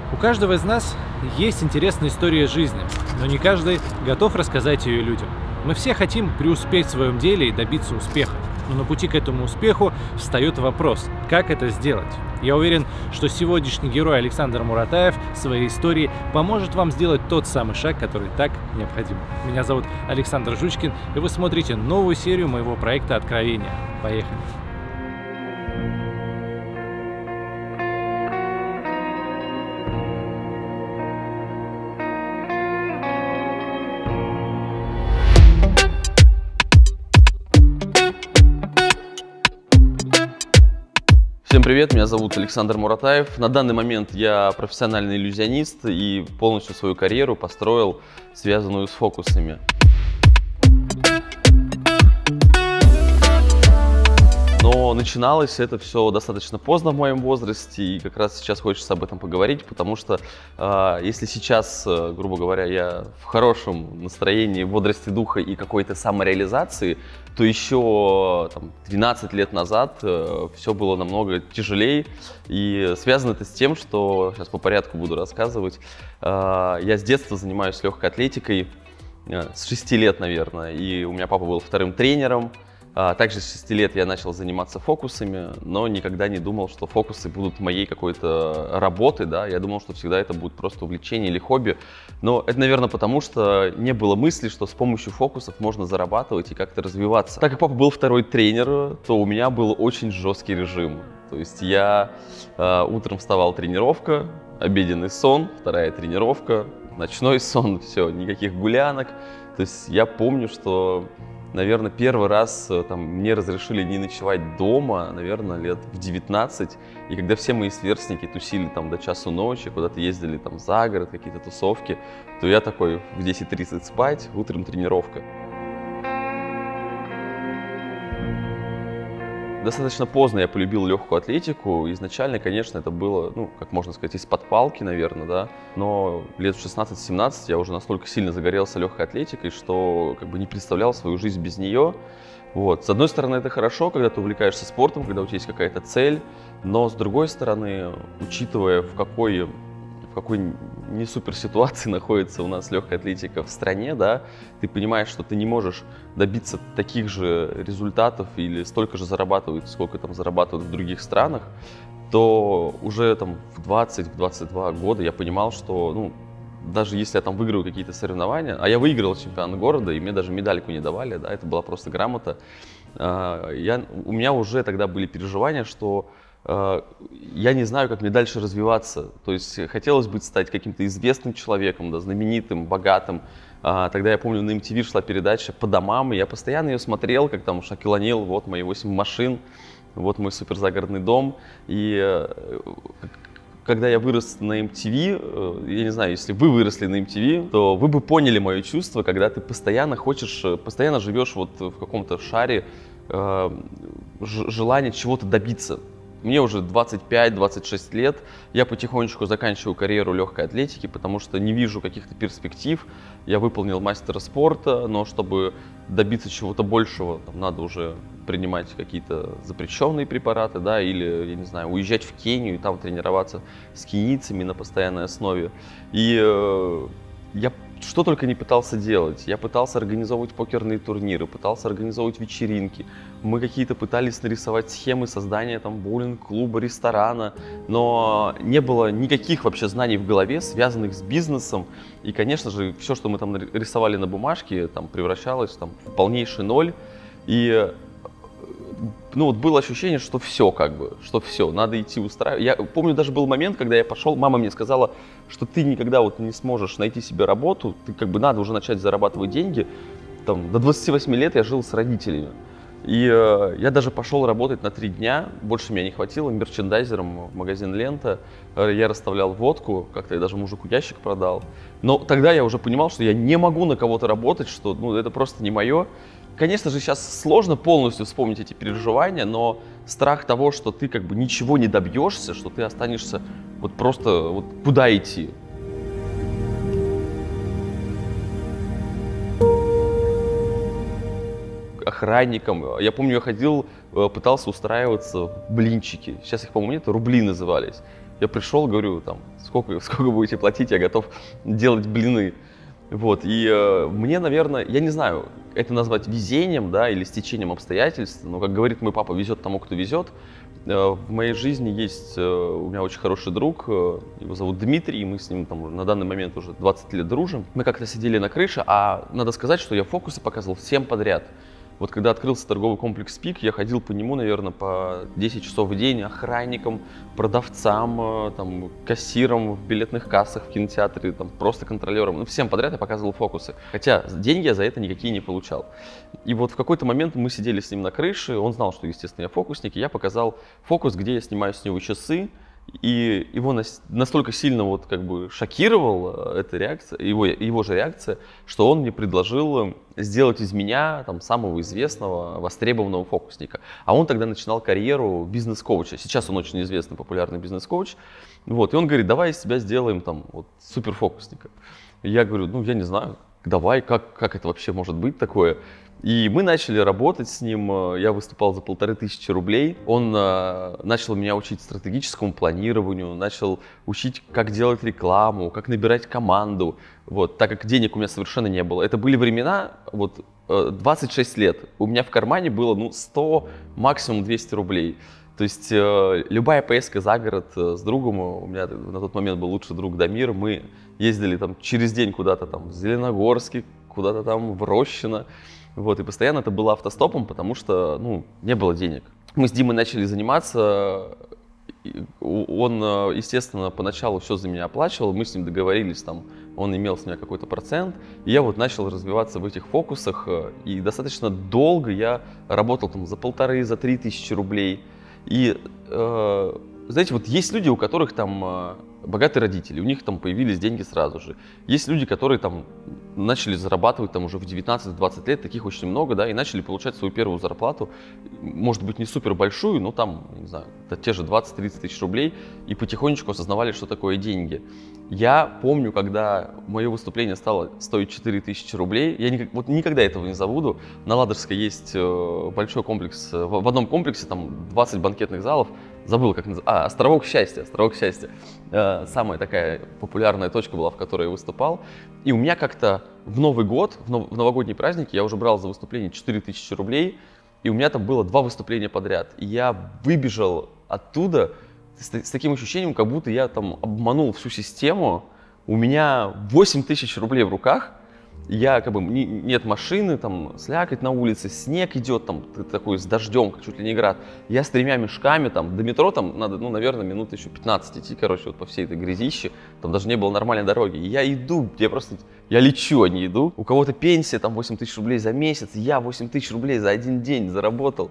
У каждого из нас есть интересная история жизни, но не каждый готов рассказать ее людям. Мы все хотим преуспеть в своем деле и добиться успеха. Но на пути к этому успеху встает вопрос, как это сделать? Я уверен, что сегодняшний герой Александр Муратаев своей историей поможет вам сделать тот самый шаг, который так необходим. Меня зовут Александр Жучкин, и вы смотрите новую серию моего проекта «Откровения». Поехали! Всем привет, меня зовут Александр Муратаев. На данный момент я профессиональный иллюзионист и полностью свою карьеру построил, связанную с фокусами. Но начиналось это все достаточно поздно в моем возрасте, и как раз сейчас хочется об этом поговорить, потому что если сейчас, грубо говоря, я в хорошем настроении, бодрости духа и какой-то самореализации, то еще 12 лет назад все было намного тяжелее, и связано это с тем, что, сейчас по порядку буду рассказывать, я с детства занимаюсь легкой атлетикой, с 6 лет, наверное, и у меня папа был вторым тренером. Также с 6 лет я начал заниматься фокусами, но никогда не думал, что фокусы будут моей какой-то работой, да. Я думал, что всегда это будет просто увлечение или хобби. Но это, наверное, потому что не было мысли, что с помощью фокусов можно зарабатывать и как-то развиваться. Так как папа был второй тренер, то у меня был очень жесткий режим. То есть я утром вставал, тренировка, обеденный сон, вторая тренировка, ночной сон, все, никаких гулянок. То есть я помню, что... Наверное, первый раз мне разрешили не ночевать дома, наверное, лет в 19. И когда все мои сверстники тусили до часу ночи, куда-то ездили за город, какие-то тусовки, то я такой в 10:30 спать, утром тренировка. Достаточно поздно я полюбил легкую атлетику. Изначально, конечно, это было, как можно сказать, из-под палки, наверное, да. Но лет в 16-17 я уже настолько сильно загорелся легкой атлетикой, что не представлял свою жизнь без нее. Вот. С одной стороны, это хорошо, когда ты увлекаешься спортом, когда у тебя есть какая-то цель. Но с другой стороны, учитывая, в какой не супер ситуации находится у нас легкая атлетика в стране, да, ты понимаешь, что ты не можешь добиться таких же результатов или столько же зарабатывать, сколько зарабатывают в других странах, то уже в 20-22 года я понимал, что даже если я выиграю какие-то соревнования, а я выиграл чемпионат города, и мне даже медальку не давали, да, это была просто грамота, у меня уже тогда были переживания, что я не знаю, как мне дальше развиваться. То есть хотелось бы стать каким-то известным человеком, да, знаменитым, богатым. Тогда я помню, на MTV шла передача «По домам», и я постоянно ее смотрел, как Шакил О'Нил, вот мои 8 машин, вот мой суперзагородный дом. И когда я вырос на MTV, я не знаю, если вы выросли на MTV, то вы бы поняли мое чувство, когда ты постоянно живешь в каком-то шаре желания чего-то добиться. Мне уже 25-26 лет, я потихонечку заканчиваю карьеру легкой атлетики, потому что не вижу каких-то перспектив. Я выполнил мастера спорта, но чтобы добиться чего-то большего, надо уже принимать какие-то запрещенные препараты, да, или, я не знаю, уезжать в Кению и там тренироваться с кенийцами на постоянной основе. И я что только не пытался делать. Я пытался организовывать покерные турниры, пытался организовывать вечеринки. Мы какие-то пытались нарисовать схемы создания боулинг-клуба, ресторана, но не было никаких вообще знаний в голове, связанных с бизнесом. И, конечно же, все, что мы рисовали на бумажке, превращалось в полнейший ноль. И было ощущение, что все, надо идти устраивать. Я помню, даже был момент, когда я пошел, мама мне сказала, что ты никогда не сможешь найти себе работу, ты надо уже начать зарабатывать деньги. До 28 лет я жил с родителями. И я даже пошел работать на 3 дня, больше меня не хватило, мерчендайзером в магазин «Лента». Я расставлял водку, как-то я даже мужику ящик продал. Но тогда я уже понимал, что я не могу на кого-то работать, что это просто не мое. Конечно же, сейчас сложно полностью вспомнить эти переживания, но страх того, что ты ничего не добьешься, что ты останешься просто куда идти. Охранником. Я помню, я ходил, пытался устраиваться в блинчики. Сейчас их, по-моему, нет, рубли назывались. Я пришел, говорю, там, сколько будете платить, я готов делать блины. Вот, и мне, наверное, я не знаю, это назвать везением, да, или стечением обстоятельств, но, как говорит мой папа, везет тому, кто везет. В моей жизни есть у меня очень хороший друг, его зовут Дмитрий, мы с ним там на данный момент уже 20 лет дружим. Мы как-то сидели на крыше, а надо сказать, что я фокусы показывал всем подряд. Вот когда открылся торговый комплекс «Пик», я ходил по нему, наверное, по 10 часов в день охранником, продавцам, там, кассиром в билетных кассах в кинотеатре, там, просто контролером. Ну, всем подряд я показывал фокусы. Хотя деньги я за это никакие не получал. И вот в какой-то момент мы сидели с ним на крыше, он знал, что, естественно, я фокусник, и я показал фокус, где я снимаю с него часы. И его настолько сильно вот как бы шокировала эта реакция, его же реакция, что он мне предложил сделать из меня там самого известного, востребованного фокусника. А он тогда начинал карьеру бизнес-коуча. Сейчас он очень известный, популярный бизнес-коуч. Вот, и он говорит, давай из тебя сделаем там вот суперфокусника. И я говорю, ну я не знаю, давай, как это вообще может быть такое? И мы начали работать с ним, я выступал за 1500 рублей. Он начал меня учить стратегическому планированию, начал учить, как делать рекламу, как набирать команду, вот, так как денег у меня совершенно не было. Это были времена, вот, 26 лет, у меня в кармане было, ну, 100, максимум 200 рублей. То есть любая поездка за город с другом, у меня на тот момент был лучший друг Дамир, мы ездили там через день куда-то там в Зеленогорск, куда-то там в Рощино. Вот, и постоянно это было автостопом, потому что, ну, не было денег. Мы с Димой начали заниматься, он, естественно, поначалу все за меня оплачивал, мы с ним договорились, там, он имел с меня какой-то процент, и я вот начал развиваться в этих фокусах, и достаточно долго я работал там за 1500–3000 рублей. И, знаете, вот есть люди, у которых там богатые родители, у них там появились деньги сразу же. Есть люди, которые там начали зарабатывать там уже в 19-20 лет, таких очень много, да, и начали получать свою первую зарплату, может быть, не супер большую, но там, не знаю, те же 20-30 тысяч рублей, и потихонечку осознавали, что такое деньги. Я помню, когда мое выступление стало стоить 4000 рублей, я никогда этого не забуду. На Ладожской есть большой комплекс, в одном комплексе там 20 банкетных залов, забыл, как называется, Островок счастья, Островок счастья. Самая такая популярная точка была, в которой я выступал. И у меня как-то в Новый год, в новогодние праздники я уже брал за выступление 4000 рублей, и у меня там было 2 выступления подряд. И я выбежал оттуда с таким ощущением, как будто я там обманул всю систему. У меня 8000 рублей в руках, я как бы, нет машины, там слякоть на улице, снег идет, там такой с дождем, как чуть ли не град. Я с 3 мешками, там до метро там надо, ну, наверное, минут еще 15 идти, короче, вот по всей этой грязище. Там даже не было нормальной дороги. И я иду, я лечу, а не иду. У кого-то пенсия там 8000 рублей за месяц, я 8000 рублей за один день заработал.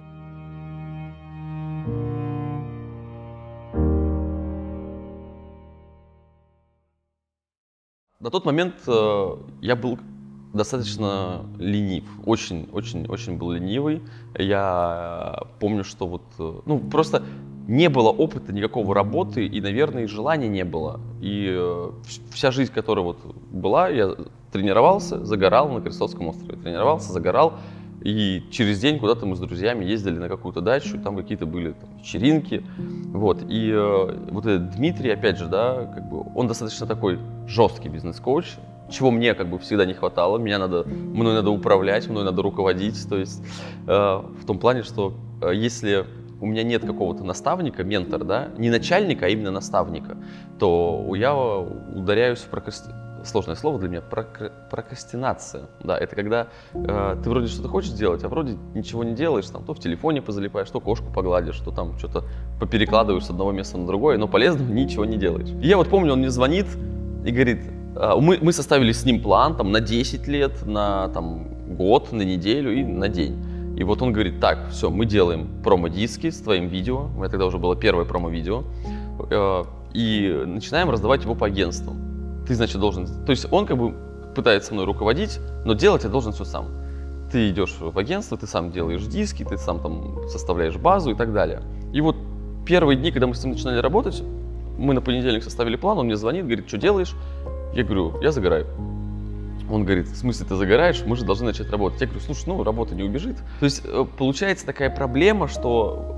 На тот момент я был достаточно ленив, очень был ленивый. Я помню, что вот, ну, просто не было опыта никакого работы и, наверное, и желания не было. И вся жизнь, которая вот была, я тренировался, загорал на Крестовском острове, тренировался, загорал. И через день куда-то мы с друзьями ездили на какую-то дачу, там какие-то были там вечеринки, вот. И вот этот Дмитрий, опять же, да, как бы он достаточно такой жесткий бизнес-коуч, чего мне как бы всегда не хватало. Мной надо управлять, мной надо руководить, то есть в том плане, что если у меня нет какого-то наставника, ментора, да, не начальника, а именно наставника, то я ударяюсь в сложное слово для меня, прокрастинация. Да, это когда ты вроде что-то хочешь делать, а вроде ничего не делаешь, там, то в телефоне позалипаешь, то кошку погладишь, то там что-то поперекладываешь с одного места на другое, но полезного ничего не делаешь. И я вот помню, он мне звонит и говорит, мы составили с ним план там, на 10 лет, на там, год, на неделю и на день. И вот он говорит, так, все, мы делаем промо-диски с твоим видео, у меня тогда уже было первое промо-видео, и начинаем раздавать его по агентствам. Ты, значит, должен... То есть он как бы пытается мной руководить, но делать я должен все сам. Ты идешь в агентство, ты сам делаешь диски, ты сам там составляешь базу и так далее. И вот первые дни, когда мы с ним начинали работать, мы на понедельник составили план, он мне звонит, говорит, что делаешь? Я говорю, я загораю. Он говорит, в смысле ты загораешь? Мы же должны начать работать. Я говорю, слушай, ну работа не убежит. То есть получается такая проблема, что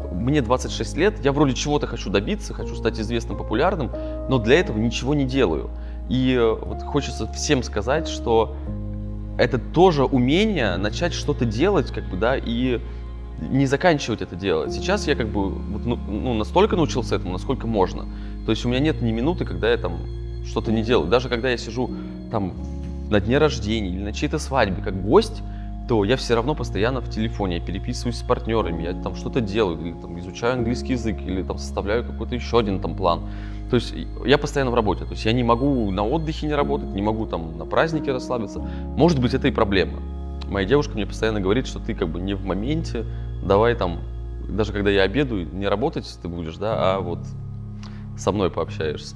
мне 26 лет, я вроде чего-то хочу добиться, хочу стать известным, популярным, но для этого ничего не делаю. И вот хочется всем сказать, что это тоже умение начать что-то делать, как бы, да, и не заканчивать это делать. Сейчас я как бы настолько научился этому, насколько можно. То есть у меня нет ни минуты, когда я там что-то не делаю. Даже когда я сижу там на дне рождения или на чьей-то свадьбе как гость, то я все равно постоянно в телефоне, я переписываюсь с партнерами, я там что-то делаю, или там изучаю английский язык, или там составляю какой-то еще один там план. То есть я постоянно в работе, то есть я не могу на отдыхе не работать, не могу там на празднике расслабиться. Может быть, это и проблема. Моя девушка мне постоянно говорит, что ты как бы не в моменте, давай там, даже когда я обедаю, не работать ты будешь, да, а вот со мной пообщаешься.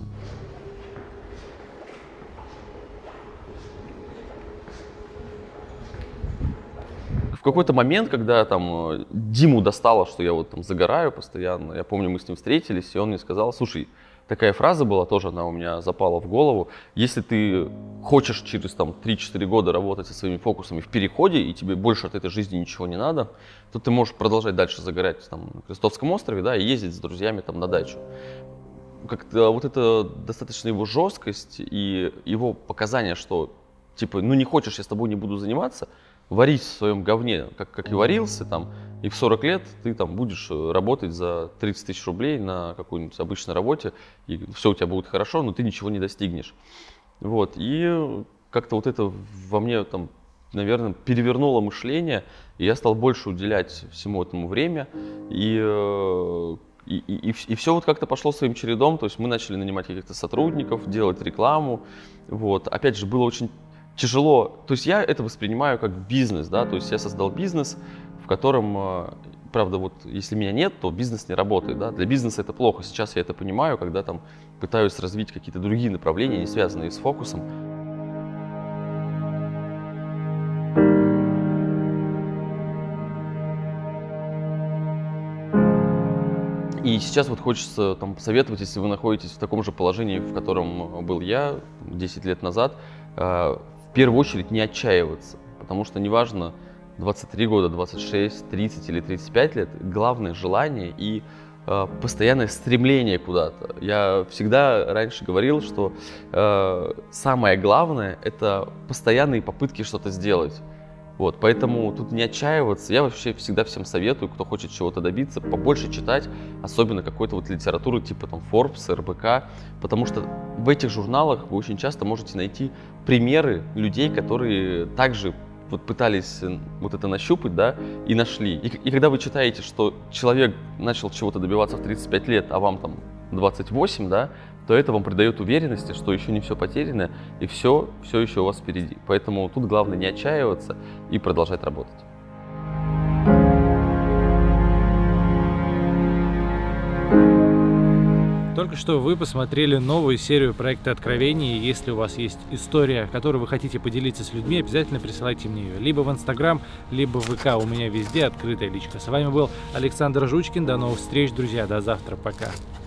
В какой-то момент, когда там Диму достало, что я вот там загораю постоянно, я помню, мы с ним встретились, и он мне сказал: слушай, такая фраза была, тоже она у меня запала в голову: если ты хочешь через там 3-4 года работать со своими фокусами в переходе, и тебе больше от этой жизни ничего не надо, то ты можешь продолжать дальше загорать там на Крестовском острове, да, и ездить с друзьями там на дачу. Как-то вот эта достаточно его жесткость и его показания, что типа, ну не хочешь, я с тобой не буду заниматься, варить в своем говне, как и варился там, и в 40 лет ты там будешь работать за 30 тысяч рублей на какой-нибудь обычной работе, и все у тебя будет хорошо, но ты ничего не достигнешь. Вот, и как-то вот это во мне там, наверное, перевернуло мышление, и я стал больше уделять всему этому время, и все вот как-то пошло своим чередом, то есть мы начали нанимать каких-то сотрудников, делать рекламу, вот, опять же, было очень тяжело, то есть я это воспринимаю как бизнес, да, то есть я создал бизнес, в котором, правда, вот если меня нет, то бизнес не работает, да, для бизнеса это плохо, сейчас я это понимаю, когда там пытаюсь развить какие-то другие направления, не связанные с фокусом. И сейчас вот хочется там посоветовать, если вы находитесь в таком же положении, в котором был я 10 лет назад, в первую очередь не отчаиваться, потому что неважно 23 года, 26, 30 или 35 лет, главное желание и постоянное стремление куда-то. Я всегда раньше говорил, что самое главное — это постоянные попытки что-то сделать. Вот, поэтому тут не отчаиваться. Я вообще всегда всем советую, кто хочет чего-то добиться, побольше читать, особенно какой-то вот литературы типа там Forbes, РБК, потому что в этих журналах вы очень часто можете найти примеры людей, которые также вот пытались вот это нащупать, да, и нашли. И когда вы читаете, что человек начал чего-то добиваться в 35 лет, а вам там 28, да, то это вам придает уверенности, что еще не все потеряно, и все еще у вас впереди. Поэтому тут главное не отчаиваться и продолжать работать. Только что вы посмотрели новую серию проекта «Откровений». Если у вас есть история, которой вы хотите поделиться с людьми, обязательно присылайте мне ее. Либо в Инстаграм, либо в ВК. У меня везде открытая личка. С вами был Александр Жучкин. До новых встреч, друзья. До завтра. Пока.